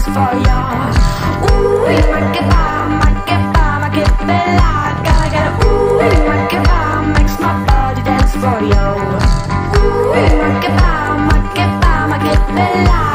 for you. Ooh, ma che bella, gotta get it. Ooh, makes my body dance for you. Ooh, ma che bella.